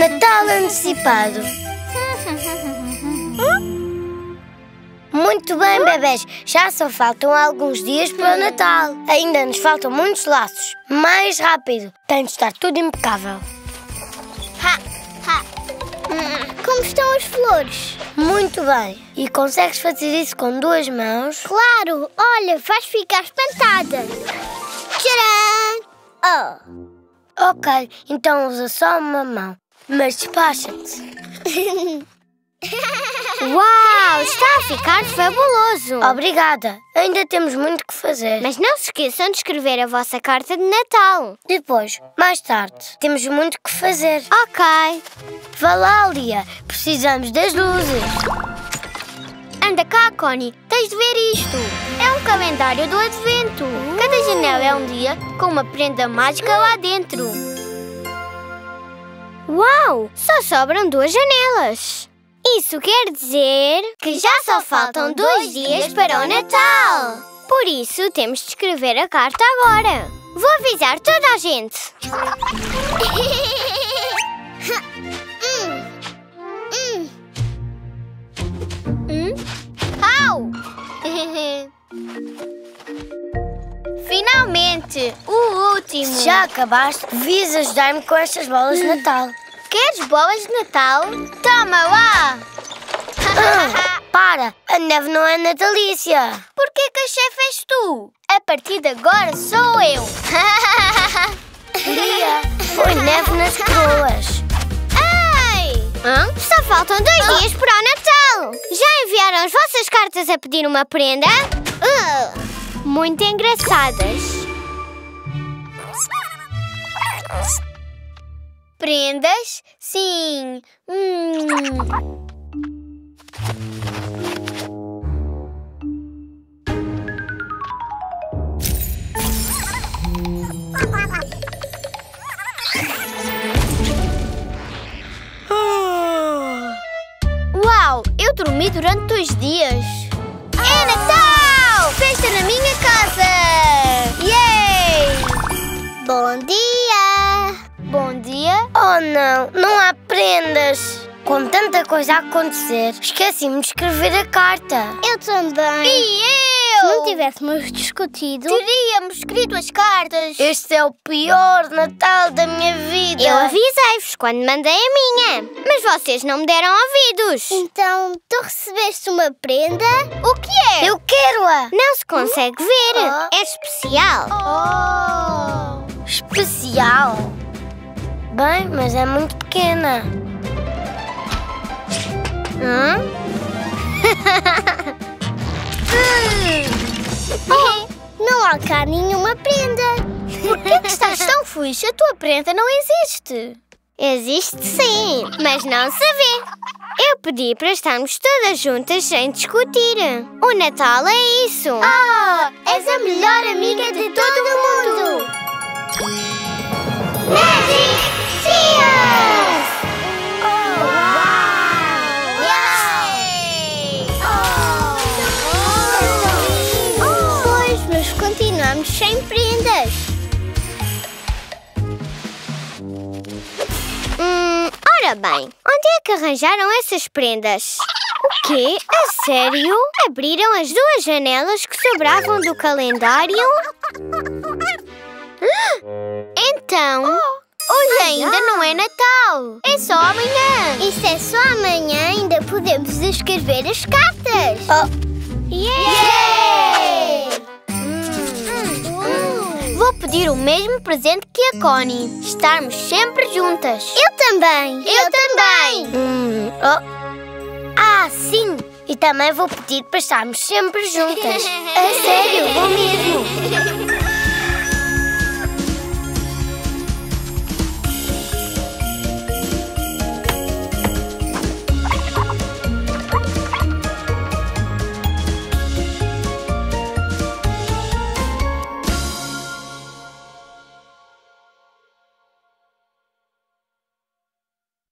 Natal antecipado. Muito bem, bebés. Já só faltam alguns dias para o Natal. Ainda nos faltam muitos laços. Mais rápido. Tem de estar tudo impecável. Como estão as flores? Muito bem. E consegues fazer isso com 2 mãos? Claro! Olha, faz ficar espantada. Tcharam! Ok, então usa só uma mão. Mas despacha-te. Uau! Está a ficar fabuloso! Obrigada. Ainda temos muito que fazer. Mas não se esqueçam de escrever a vossa carta de Natal. Depois, mais tarde, temos muito que fazer. Ok. Vá lá, Lia. Precisamos das luzes. Anda cá, Connie. Tens de ver isto. É um calendário do Advento. Cada janela é um dia com uma prenda mágica lá dentro. Uau! Só sobram 2 janelas. Isso quer dizer que já só faltam 2 dias para o Natal. Por isso, temos de escrever a carta agora. Vou avisar toda a gente. Au! Finalmente, o último. Se já acabaste, devias ajudar-me com estas bolas de Natal. Queres bolas de Natal? Toma lá! Para! A neve não é natalícia. Por que a chefe és tu? A partir de agora sou eu. Lia, põe neve nas coroas. Ei! Só faltam 2 dias para o Natal. Já enviaram as vossas cartas a pedir uma prenda? Muito engraçadas. Prendas? Sim. Uau! Eu dormi durante 2 dias. É Natal! Festa na minha casa! Yay! Bom dia! Bom dia? Oh não, não há prendas. Com tanta coisa a acontecer, esqueci-me de escrever a carta. Eu também. E eu! Se não tivéssemos discutido, teríamos escrito as cartas. Este é o pior Natal da minha vida. Eu avisei-vos quando mandei a minha, mas vocês não me deram ouvidos. Então, tu recebeste uma prenda? O que é? Eu quero-a. Não se consegue ver. É especial. Especial? Bem, mas é muito pequena. Não há cá nenhuma prenda. Por que estás tão feliz? A tua prenda não existe. Existe sim, mas não se vê. Eu pedi para estarmos todas juntas sem discutir. O Natal é isso. És a melhor amiga de todo o mundo. Magic Cheers! Pois, mas continuamos sem prendas. Ora bem, onde é que arranjaram essas prendas? O quê? A sério? Abriram as 2 janelas que sobravam do calendário? Então, hoje ainda não é Natal. É só amanhã. E se é só amanhã, ainda podemos escrever as cartas. Yay! Vou pedir o mesmo presente que a Connie. Estarmos sempre juntas. Eu também. Eu também. Sim. E também vou pedir para estarmos sempre juntas. A sério, vou mesmo.